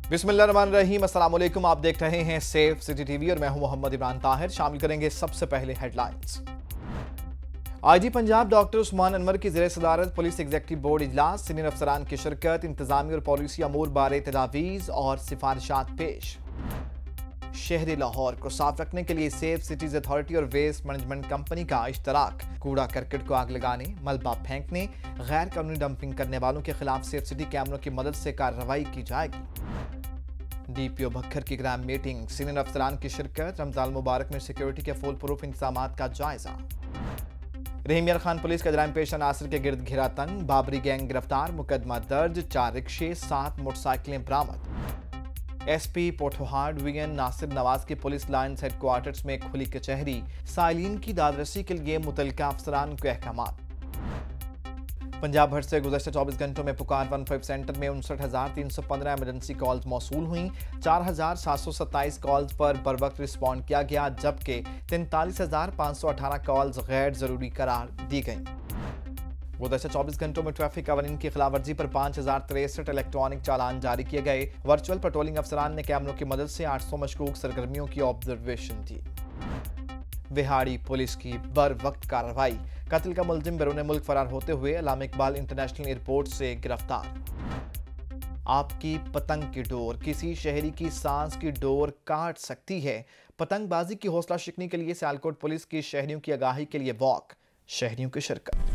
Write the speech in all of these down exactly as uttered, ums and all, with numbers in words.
बिस्मिल्लाहिर्रहमानिर्रहीम, अस्सलाम वालेकुम। आप देख रहे हैं सेफ सिटी टीवी और मैं हूं मोहम्मद इमरान ताहिर। शामिल करेंगे सबसे पहले headlines. IG Punjab doctor Usman Anwar की ज़ेर सदारत पुलिस एग्जीक्यूटिव बोर्ड इजलास, सीनियर अफसरान की शिरकत, इंतजामी और पॉलिसी अमूर बारे तजावीज़ और सिफारिशात पेश। शहरी लाहौर को साफ रखने के लिए सेफ सिटीज अथॉरिटी और वेस्ट मैनेजमेंट कंपनी का इश्तराक। कूड़ा करकट को आग लगाने, मलबा फेंकने, गैर कानूनी डंपिंग करने वालों के खिलाफ सेफ सिटी कैमरों की मदद से कार्रवाई की जाएगी। डीपीओ भक्खर की ग्राम मीटिंग, सीनियर अफसरान की शिरकत, रमजान मुबारक में सिक्योरिटी के फुल प्रूफ इंतजाम का जायजा। रहीम यार खान पुलिस का जराइम पेशा नासिर के गिर्द घिरा तंग, बाबरी गैंग गिरफ्तार, मुकदमा दर्ज, चार रिक्शे सात मोटरसाइकिलें बरामद। एसपी पोठोहार डिवीजन नासिर नवाज की पुलिस लाइन्स हेडक्वार्टर्स में खुली कचहरी, साइलिन की दादरसी के लिए मुतल्लिका अफसरान को अहकामात। पंजाब भर से गुज़श्ता चौबीस घंटों में पुकार वन फाइव सेंटर में उनसठ हजार तीन सौ पंद्रह एमरजेंसी कॉल्स मौसूल हुई। चार हजार सात सौ सत्ताईस कॉल्स पर बर वक्त रिस्पॉन्ड किया गया, जबकि तैंतालीस हजार पाँच सौ अठारह कॉल्स गैर जरूरी करार दी गई। गुज़श्ता चौबीस घंटों में ट्रैफिक कवानीन की खिलाफवर्जी पर पाँच हजार तिरसठ इलेक्ट्रॉनिक चालान जारी किए गए। वर्चुअल पेट्रोलिंग अफसरान ने कैमरों की मदद से आठ सौ मशकूक सरगर्मियों की ऑब्जर्वेशन दी। बिहाड़ी पुलिस की बर वक्त कार्रवाई, कत्ल का मुलजिम बैरून मुल्क फरार होते हुए अल्लामा इकबाल इंटरनेशनल एयरपोर्ट से गिरफ्तार। आपकी पतंग की डोर किसी शहरी की सांस की डोर काट सकती है। पतंगबाजी की हौसला शिकनी के लिए सियालकोट पुलिस की शहरियों की आगाही के लिए वॉक, शहरियों की शिरकत।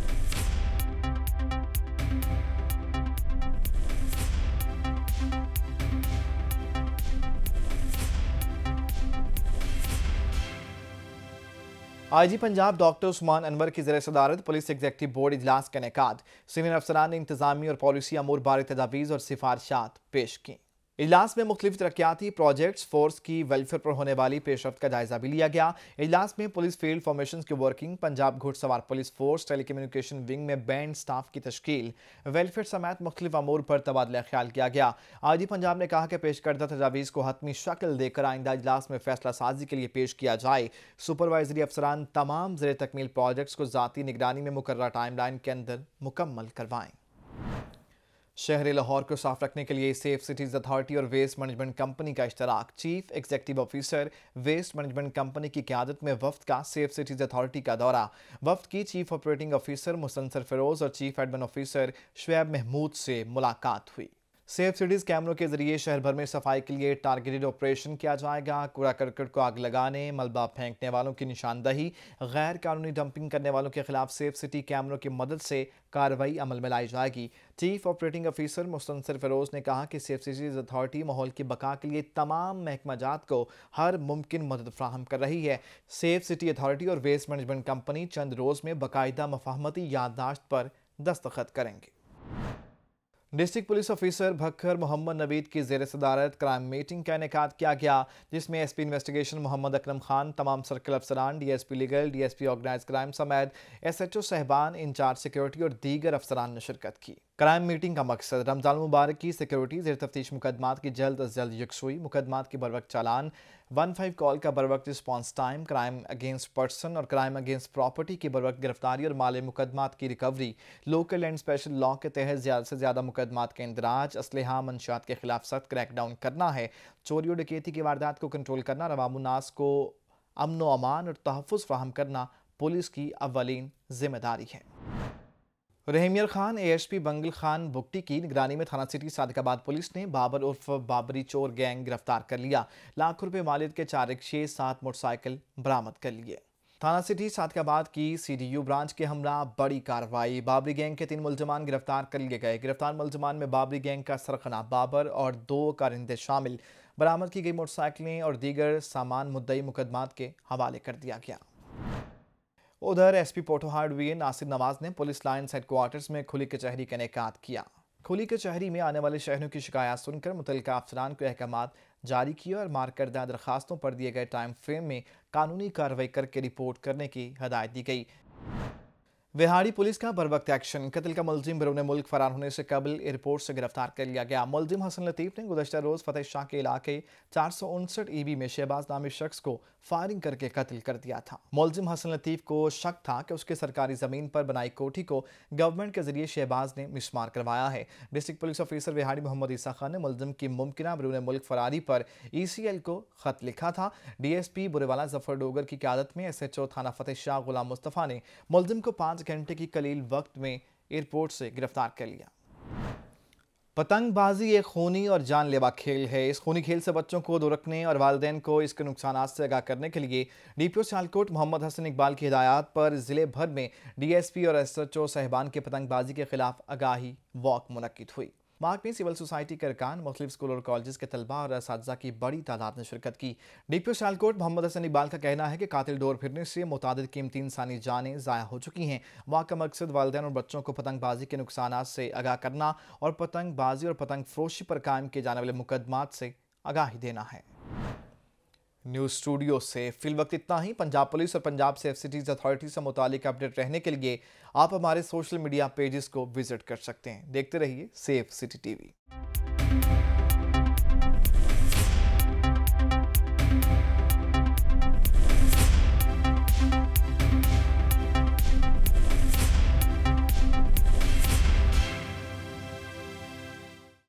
आईजी पंजाब डॉक्टर उस्मान अनवर की ज़ेर सदारत पुलिस एग्जीक्यूटिव बोर्ड इजलास का इनेकाद, सीनियर अफसरान ने इंतजामी और पॉलिसी अमूर बारे तजावीज़ और सिफारिशात पेश की। इजलास में मुख्तलिफ तरक्याती प्रोजेक्ट्स, फोर्स की वेलफेयर पर होने वाली पेशरफ्त का जायजा भी लिया गया। इजलास में पुलिस फील्ड फॉर्मेशन की वर्किंग, पंजाब घुड़सवार पुलिस फोर्स, टेलीकम्युनिकेशन विंग में बैंड स्टाफ की तश्कील, वेलफेयर समेत मुख्तलिफ अमूर पर तबादला ख्याल किया गया। आईजी पंजाब ने कहा कि पेश करदा तजावीज़ को हतमी शक्ल देकर आइंदा इजलास में फैसला साजी के लिए पेश किया जाए। सुपरवाइजरी अफसरान तमाम ज़ेर तकमील प्रोजेक्ट्स को ज़ाती निगरानी में मुकर्रर टाइम लाइन के अंदर मुकम्मल करवाएं। शहर लाहौर को साफ रखने के लिए सेफ सिटीज अथॉरिटी और वेस्ट मैनेजमेंट कंपनी का इश्तराक। Chief executive officer waste management company की क़यादत में वफ्द का सेफ सिटीज अथॉरिटी का दौरा। वफ्द की chief operating officer Mustansar Feroz और chief admin officer Shoaib Mahmood से मुलाकात हुई। सेफ सिटीज कैमरों के जरिए शहर भर में सफाई के लिए टारगेटेड ऑपरेशन किया जाएगा। कूड़ा करकट को आग लगाने, मलबा फेंकने वालों की निशानदही, गैर कानूनी डंपिंग करने वालों के खिलाफ सेफ सिटी कैमरों की मदद से कार्रवाई अमल में लाई जाएगी। Chief operating officer Mustansar Feroz ने कहा कि सेफ सिटीज अथॉरिटी माहौल की बका के लिए तमाम महकमाजात को हर मुमकिन मदद फ्राहम कर रही है। सेफ सिटी अथॉरिटी और वेस्ट मैनेजमेंट कंपनी चंद रोज में बाकायदा मफाहमती याददाश्त पर दस्तखत करेंगे। District police officer Bhakkar Muhammad Naveed की ज़ेर सदारत क्राइम मीटिंग का इनेकाद किया गया, जिसमें एसपी इन्वेस्टिगेशन मोहम्मद अकरम खान, तमाम सर्कल अफसरान, DSP legal, DSP organise crime समेत एसएचओ साहबान, इंचार्ज सिक्योरिटी और दीगर अफसरान ने शिरकत की। क्राइम मीटिंग का मकसद रमजान मुबारक की सिक्योरिटी, ज़ेर तफ्तीश मुकदमात की जल्द अज जल्द यकसुई, मुकदमात की बरवक्त चालान, वन फाइव कॉल का बरवक्त response time, crime against person और क्राइम अगेंस्ट प्रॉपर्टी की बरवक्त गिरफ्तारी और माले मुकदमात की recovery, local and special law के तहत ज़्यादा से ज़्यादा मुकदमात के इंदराज, असलहा मंशात के खिलाफ सख्त क्रैकडाउन करना है, चोरी और डकैती की वारदात को कंट्रोल करना, रवामुन्नास को अमन व अमान और तहफ़्फ़ुज़ फराहम करना पुलिस की अव्वलीन जिम्मेदारी है। रहीम यार खान एएसपी बंगल खान बुगटी की निगरानी में थाना सिटी सादिकाबाद पुलिस ने बाबर उर्फ बाबरी चोर गैंग गिरफ्तार कर लिया। लाख रुपए मालियत के चार रिक्शे सात मोटरसाइकिल बरामद कर लिए। थाना सिटी सादिकाबाद की सीडीयू ब्रांच के हमरा बड़ी कार्रवाई, बाबरी गैंग के तीन मुलजमान गिरफ्तार कर लिए गए। गिरफ्तार मुलजमान में बाबरी गैंग का सरखना बाबर और दो कारिंदे शामिल। बरामद की गई मोटरसाइकिलें और दीगर सामान मुद्दई मुकदमात के हवाले कर दिया गया। उधर एसपी पोठोहार डिवीजन नासिर नवाज ने पुलिस लाइन्स हेडक्वार्टर्स में खुली कचहरी का इनेकाद किया। खुली कचहरी में आने वाले शहरों की शिकायत सुनकर मुतल्लिका अफसरान को अहकामात जारी किए और मार्क करदा दरखास्तों पर दिए गए टाइम फ्रेम में कानूनी कार्रवाई करके रिपोर्ट करने की हदायत दी गई। विहाड़ी पुलिस का बरवक्त एक्शन। कत्ल का मुलजिम बिरून मुल्क फरार होने से कबल एयरपोर्ट से गिरफ्तार कर लिया गया। मुलजिम हसन लतीफ ने गुज़श्ता रोज फतेह शाह के इलाके चार सौ उनसठ ईबी में शहबाज नामी शख्स को फायरिंग करके कत्ल कर दिया था। मुलजिम हसन लतीफ को शक था कि उसके सरकारी जमीन पर बनाई कोठी को गवर्नमेंट के जरिए शहबाज ने मिसमार करवाया है। District police officer Vehari Muhammad Isa Khan ने मुलजिम की मुमकिना बिरून मुल्क फरारी पर ई सी एल को खत लिखा था। D S P Burewala Zafar Dogar की क़यादत में एस एच ओ थाना फतेह शाह गुलाम मुस्तफ़ा ने मुलजिम को पाँच घंटे की कलील वक्त में एयरपोर्ट से गिरफ्तार कर लिया। पतंगबाजी एक खूनी और जानलेवा खेल है। इस खूनी खेल से बच्चों को दूर रखने और वालिदैन को इसके नुकसान से आगाह करने के लिए D P O Sialkot Muhammad Hassan Iqbal की हिदायत पर जिले भर में डी एस पी और एस एच ओ साहिबान के पतंगबाजी के खिलाफ आगाही वॉक मुनक्किद हुई। मार्ग में सिविल सोसाइटी के अरकान, मुख्तलिफ स्कूल और कॉलेज के तलबा और असातिज़ा की बड़ी तादाद ने शिरकत की। D P O Sialkot Muhammad Hassan Iqbal का कहना है कि कातिल डोर फिरने से मुतादिद कीमती इंसानी जानें ज़ाया हो चुकी हैं। वहाँ का मकसद वालिदैन और बच्चों को पतंगबाजी के नुकसान से आगाह करना और पतंगबाजी और पतंग फरोशी पर कायम किए जाने वाले मुकदमात से आगाही देना है। न्यूज़ स्टूडियो से फिल वक्त इतना ही। पंजाब पुलिस और पंजाब सेफ सिटीज़ अथॉरिटी से मुतालिक अपडेट रहने के लिए आप हमारे सोशल मीडिया पेजेस को विजिट कर सकते हैं। देखते रहिए सेफ सिटी टीवी।